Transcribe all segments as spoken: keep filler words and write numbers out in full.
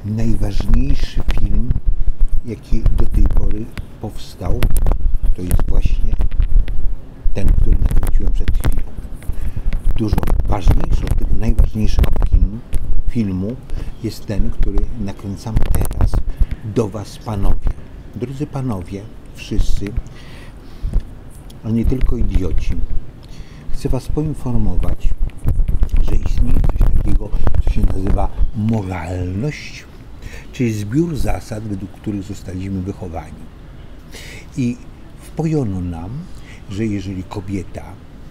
najważniejszy film, jaki do tej pory powstał, to jest właśnie ten, który nakręciłem przed chwilą. Dużo ważniejszy od tego najważniejszego filmu, filmu jest ten, który nakręcam teraz do Was, panowie. Drodzy panowie, wszyscy, a nie tylko idioci, chcę Was poinformować, że istnieje coś takiego, co się nazywa moralność, czyli zbiór zasad, według których zostaliśmy wychowani. I wpojono nam, że jeżeli kobieta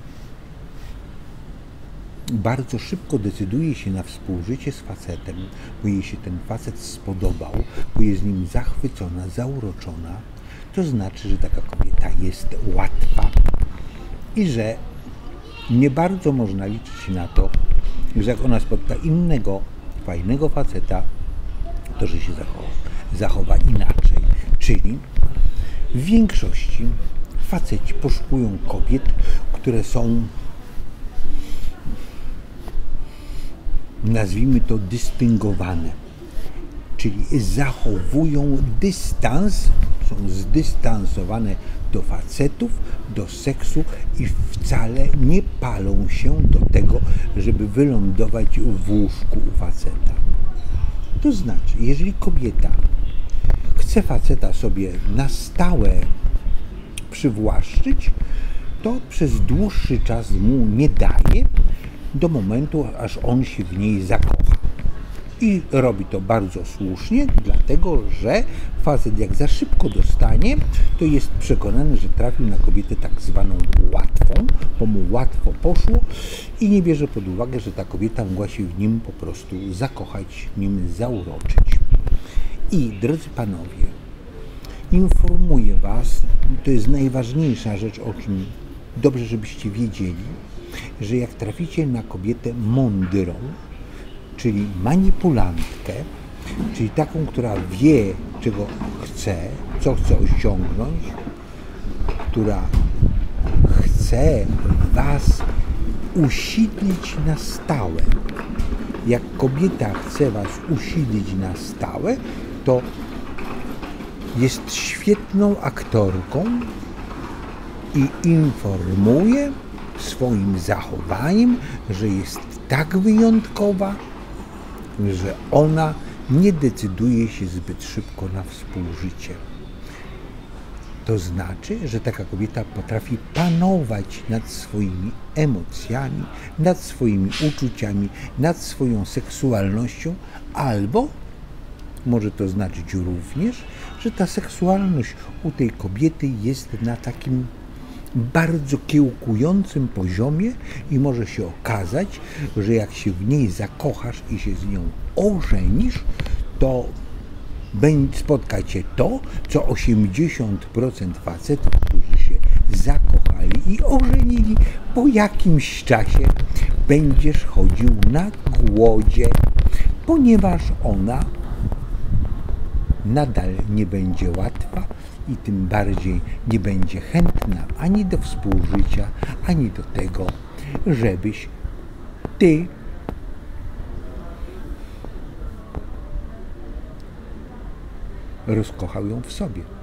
bardzo szybko decyduje się na współżycie z facetem, bo jej się ten facet spodobał, bo jest nim zachwycona, zauroczona, to znaczy, że taka kobieta jest łatwa i że nie bardzo można liczyć na to, że jak ona spotka innego fajnego faceta, to że się zachowa, zachowa inaczej. Czyli w większości faceci poszukują kobiet, które są, nazwijmy to, dystyngowane, czyli zachowują dystans, są zdystansowane do facetów, do seksu i wcale nie palą się do tego, żeby wylądować w łóżku u faceta. To znaczy, jeżeli kobieta chce faceta sobie na stałe przywłaszczyć, to przez dłuższy czas mu nie daje, do momentu, aż on się w niej zakocha. I robi to bardzo słusznie, dlatego że facet jak za szybko dostanie, to jest przekonany, że trafił na kobietę tak zwaną łatwą, bo mu łatwo poszło i nie bierze pod uwagę, że ta kobieta mogła się w nim po prostu zakochać, nim zauroczyć. I drodzy panowie, informuję Was, to jest najważniejsza rzecz, o czym dobrze, żebyście wiedzieli, że jak traficie na kobietę mądrą, czyli manipulantkę, czyli taką, która wie, czego chce, co chce osiągnąć, która chce Was usidlić na stałe. Jak kobieta chce Was usidlić na stałe, to jest świetną aktorką i informuje swoim zachowaniem, że jest tak wyjątkowa, że ona nie decyduje się zbyt szybko na współżycie. To znaczy, że taka kobieta potrafi panować nad swoimi emocjami, nad swoimi uczuciami, nad swoją seksualnością, albo może to znaczyć również, że ta seksualność u tej kobiety jest na takim bardzo kiełkującym poziomie i może się okazać, że jak się w niej zakochasz i się z nią ożenisz, to spotka Cię to, co osiemdziesiąt procent facetów, którzy się zakochali i ożenili, po jakimś czasie będziesz chodził na głodzie, ponieważ ona nadal nie będzie łatwa i tym bardziej nie będzie chętna ani do współżycia, ani do tego, żebyś Ty rozkochał ją w sobie.